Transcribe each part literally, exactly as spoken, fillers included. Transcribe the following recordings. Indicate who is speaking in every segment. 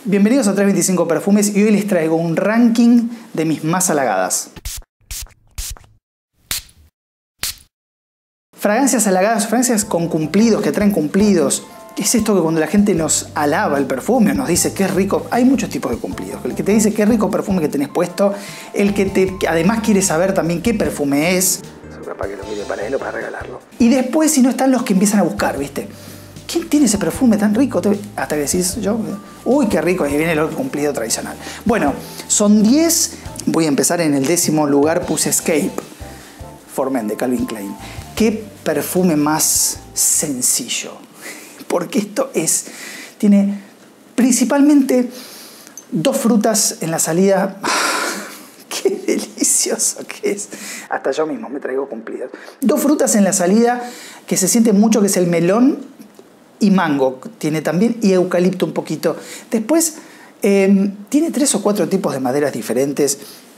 Speaker 1: Bienvenidos a trescientos veinticinco Perfumes y hoy les traigo un ranking de mis más halagadas. Fragancias halagadas, fragancias con cumplidos, que traen cumplidos. Es esto que cuando la gente nos alaba el perfume, nos dice que es rico. Hay muchos tipos de cumplidos. El que te dice qué rico perfume que tenés puesto, el que te, además quiere saber también qué perfume es, para que lo mire para él o para regalarlo. Y después, si no, están los que empiezan a buscar, ¿viste? ¿Quién tiene ese perfume tan rico? Hasta que decís, yo, uy, qué rico, y viene el otro cumplido tradicional. Bueno, son diez. Voy a empezar en el décimo lugar, puse Escape for Men de Calvin Klein. Qué perfume más sencillo. Porque esto es, tiene principalmente dos frutas en la salida. ¡Qué delicioso que es! Hasta yo mismo me traigo cumplidos. Dos frutas en la salida que se siente mucho, que es el melón y mango. Tiene también, y eucalipto un poquito. Después, eh, tiene tres o cuatro tipos de maderas diferentes.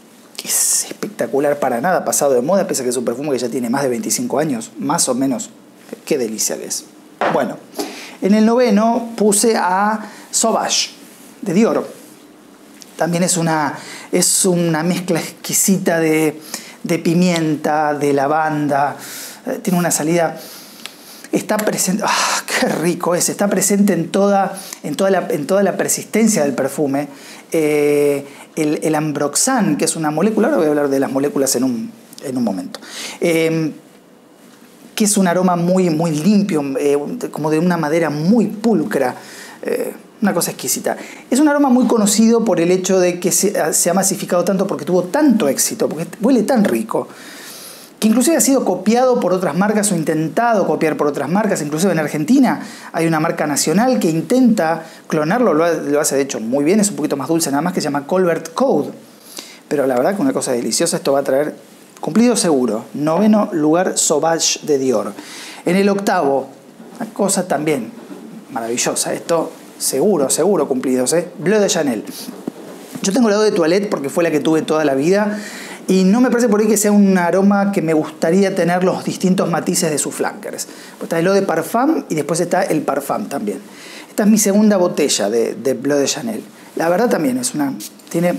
Speaker 1: Es espectacular, para nada pasado de moda, pese a que es un perfume que ya tiene más de veinticinco años, más o menos. ¡Qué delicia que es! Bueno, en el noveno puse a Sauvage de Dior. También es una, es una mezcla exquisita de, de pimienta, de lavanda. Eh, tiene una salida... Está presente... ¡Ah, qué rico es! Está presente en toda, en toda, la, en toda la persistencia del perfume. Eh, el, el ambroxan, que es una molécula... Ahora voy a hablar de las moléculas en un, en un momento. Eh, que es un aroma muy, muy limpio, eh, como de una madera muy pulcra. Eh, una cosa exquisita. Es un aroma muy conocido por el hecho de que se, se ha masificado tanto, porque tuvo tanto éxito, porque huele tan rico, que inclusive ha sido copiado por otras marcas o intentado copiar por otras marcas. Inclusive en Argentina hay una marca nacional que intenta clonarlo, lo, lo hace de hecho muy bien, es un poquito más dulce nada más, que se llama Colbert Code. Pero la verdad que una cosa deliciosa, esto va a traer cumplido seguro. Noveno lugar, Sauvage de Dior. En el octavo, una cosa también maravillosa, esto seguro, seguro cumplidos, ¿eh? Bleu de Chanel. Yo tengo la Eau de Toilette porque fue la que tuve toda la vida. Y no me parece por ahí que sea un aroma que me gustaría tener los distintos matices de sus flankers. Está el Eau de Parfum y después está el Parfum también. Esta es mi segunda botella de, de Bleu de Chanel. La verdad también es una... Tiene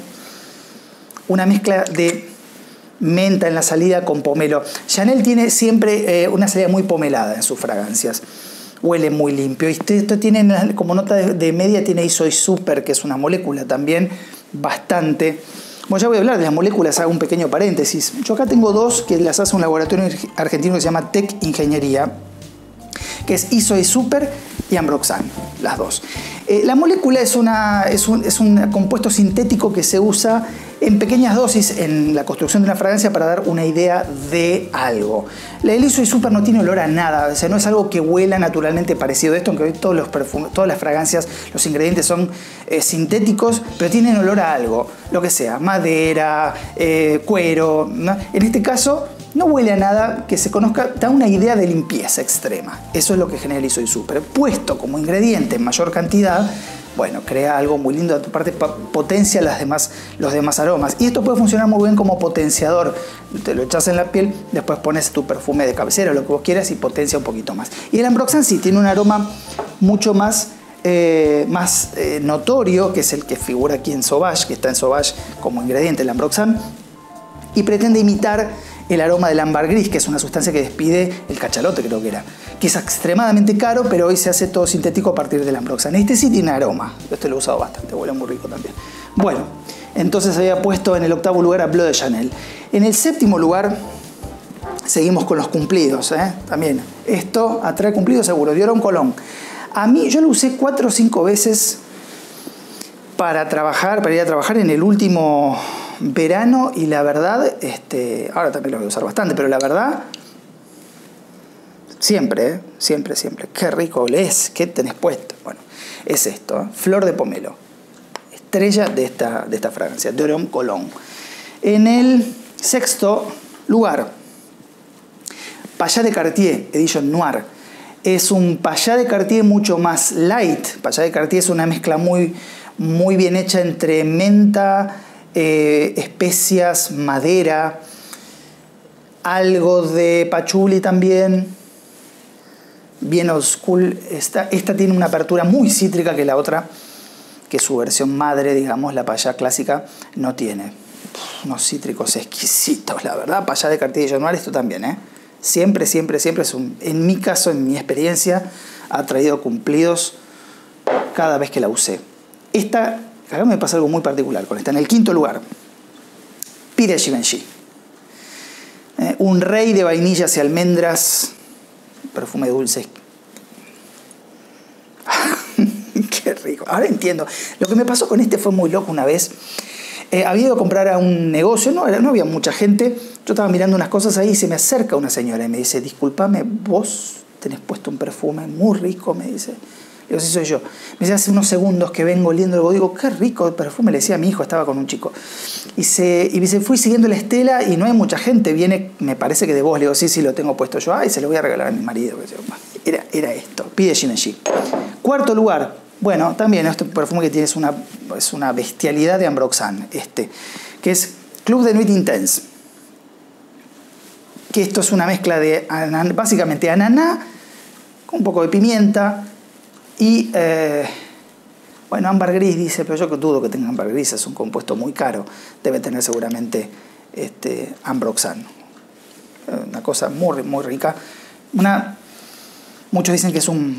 Speaker 1: una mezcla de menta en la salida con pomelo. Chanel tiene siempre eh, una salida muy pomelada en sus fragancias. Huele muy limpio. Y esto tiene, como nota de, de media, tiene Isoy Super, que es una molécula también bastante... Bueno, ya voy a hablar de las moléculas, hago un pequeño paréntesis. Yo acá tengo dos que las hace un laboratorio argentino que se llama Tec Ingeniería, que es Isoy Super y Ambroxan, las dos. Eh, la molécula es, una, es, un, es un compuesto sintético que se usa en pequeñas dosis en la construcción de una fragancia para dar una idea de algo. El Isoy Super no tiene olor a nada, o sea, no es algo que huela naturalmente parecido a esto, aunque hoy todos los perfumes, todas las fragancias, los ingredientes son eh, sintéticos, pero tienen olor a algo, lo que sea, madera, eh, cuero, ¿no? En este caso no huele a nada que se conozca, da una idea de limpieza extrema. Eso es lo que genera el Isoy Super. Puesto como ingrediente en mayor cantidad, bueno, crea algo muy lindo, aparte potencia las demás, los demás aromas. Y esto puede funcionar muy bien como potenciador. Te lo echas en la piel, después pones tu perfume de cabecera, lo que vos quieras, y potencia un poquito más. Y el Ambroxan sí tiene un aroma mucho más, eh, más eh, notorio, que es el que figura aquí en Sauvage, que está en Sauvage como ingrediente, el Ambroxan, y pretende imitar el aroma del ámbar gris, que es una sustancia que despide el cachalote, creo que era, que es extremadamente caro, pero hoy se hace todo sintético a partir del Ambroxan. Este sí tiene aroma, yo este lo he usado bastante, huele muy rico también. Bueno, entonces había puesto en el octavo lugar a Bleu de Chanel. En el séptimo lugar seguimos con los cumplidos, ¿eh? También esto atrae cumplidos seguro, Dior Homme Cologne. A mí, yo lo usé cuatro o cinco veces para trabajar, para ir a trabajar en el último verano, y la verdad, este, ahora también lo voy a usar bastante, pero la verdad, siempre, ¿eh? siempre, siempre, qué rico es, qué tenés puesto. Bueno, es esto, ¿eh? Flor de pomelo, estrella de esta, de esta fragancia, Dior Homme Cologne. En el sexto lugar, Payat de Cartier, Edition Noir. Es un Payat de Cartier mucho más light. Payat de Cartier es una mezcla muy, muy bien hecha entre menta, Eh, especias, madera, algo de patchouli también, bien old school. Esta, esta tiene una apertura muy cítrica que la otra que su versión madre, digamos, la Payá clásica, no tiene. Uf, unos cítricos exquisitos, la verdad. Payá de Cartilla anual, esto también, ¿eh? Siempre, siempre, siempre, es un, en mi caso, en mi experiencia, ha traído cumplidos cada vez que la usé. Esta, acá me pasa algo muy particular con esta. En el quinto lugar, Pire Givenchy. Eh, un rey de vainillas y almendras, perfume dulce. Qué rico. Ahora entiendo. Lo que me pasó con este fue muy loco una vez. Eh, había ido a comprar a un negocio, no, no había mucha gente. Yo estaba mirando unas cosas ahí y se me acerca una señora y me dice, discúlpame, vos tenés puesto un perfume muy rico, me dice. Le digo, sí, soy yo. Me dice, hace unos segundos que vengo oliendo algo. Digo, qué rico el perfume, le decía a mi hijo, estaba con un chico. Y, se, y me dice, fui siguiendo la estela y no hay mucha gente, viene, me parece que de vos. Le digo, sí, sí, lo tengo puesto yo. Ay, se lo voy a regalar a mi marido. Era, era esto, Pide Givenchy. Cuarto lugar, bueno, también este perfume que tiene es una, es una bestialidad de Ambroxan, este, que es Club de Nuit Intense. Que esto es una mezcla de, básicamente, ananá con un poco de pimienta y, eh, bueno, ámbar gris dice, pero yo dudo que tenga ámbar gris, es un compuesto muy caro, debe tener seguramente este, Ambroxan. Una cosa muy, muy rica. Una, muchos dicen que es un...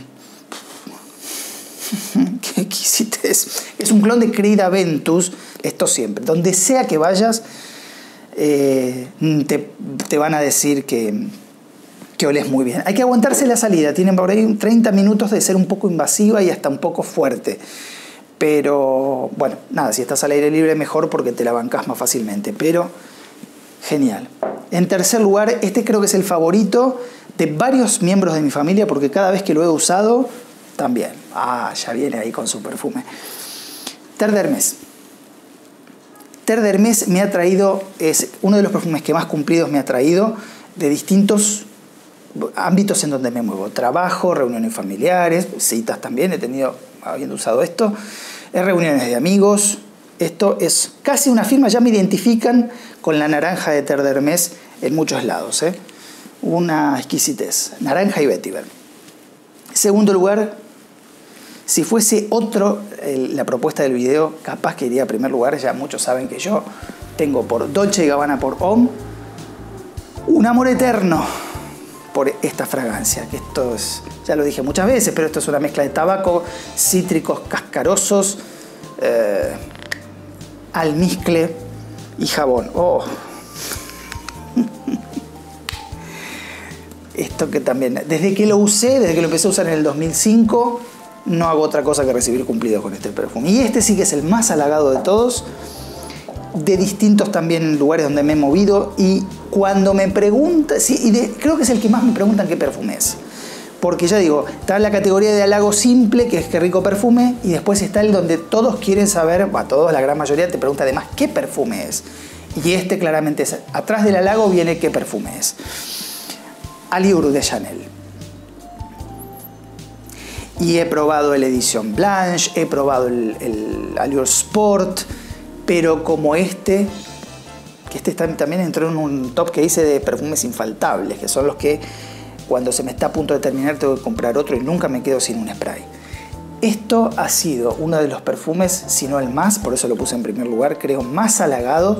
Speaker 1: ¿Qué exquisitez? Es un clon de Creed Aventus, esto siempre. Donde sea que vayas, eh, te, te van a decir que, que olés muy bien. Hay que aguantarse la salida, tienen por ahí treinta minutos de ser un poco invasiva y hasta un poco fuerte. Pero, bueno, nada, si estás al aire libre mejor porque te la bancás más fácilmente. Pero, genial. En tercer lugar, este creo que es el favorito de varios miembros de mi familia porque cada vez que lo he usado, también. Ah, ya viene ahí con su perfume. Terre d'Hermès. Terre d'Hermès me ha traído, es uno de los perfumes que más cumplidos me ha traído de distintos ámbitos en donde me muevo. Trabajo, reuniones familiares, citas también, he tenido, habiendo usado esto, reuniones de amigos. Esto es casi una firma, ya me identifican con la naranja de Terre d'Hermès en muchos lados, ¿eh? Una exquisitez. Naranja y vetiver. Segundo lugar, si fuese otro, el, la propuesta del video, capaz que iría a primer lugar. Ya muchos saben que yo tengo por Dolce y Gabbana, por Homme, un amor eterno por esta fragancia. Que esto es, ya lo dije muchas veces, pero esto es una mezcla de tabaco, cítricos cascarosos, eh, almizcle y jabón. Oh. Esto que también, desde que lo usé, desde que lo empecé a usar en el dos mil cinco, no hago otra cosa que recibir cumplidos con este perfume. Y este sí que es el más halagado de todos, de distintos también lugares donde me he movido. Y cuando me preguntan, sí, y de, creo que es el que más me preguntan qué perfume es. Porque ya digo, está la categoría de halago simple, que es qué rico perfume, y después está el donde todos quieren saber, bueno, todos, la gran mayoría te pregunta además qué perfume es. Y este claramente es, atrás del halago viene qué perfume es. Allure de Chanel. Y he probado el Edition Blanche, he probado el, el Allure Sport, pero como este, que este también entró en un top que hice de perfumes infaltables, que son los que cuando se me está a punto de terminar tengo que comprar otro y nunca me quedo sin un spray. Esto ha sido uno de los perfumes, si no el más, por eso lo puse en primer lugar, creo más halagado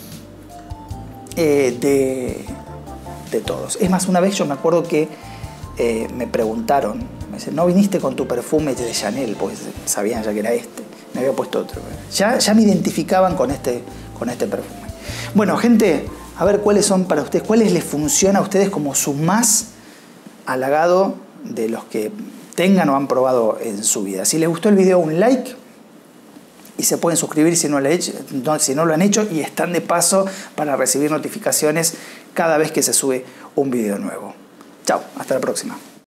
Speaker 1: eh, de, de todos. Es más, una vez yo me acuerdo que eh, me preguntaron, me dicen, ¿no viniste con tu perfume de Chanel? Pues sabían ya que era este, me había puesto otro. Ya, ya me identificaban con este, con este perfume. Bueno, gente, a ver cuáles son para ustedes, cuáles les funciona a ustedes como su más halagado de los que tengan o han probado en su vida. Si les gustó el video, un like y se pueden suscribir si no, lo he hecho, no, si no lo han hecho, y están de paso para recibir notificaciones cada vez que se sube un video nuevo. Chao, hasta la próxima.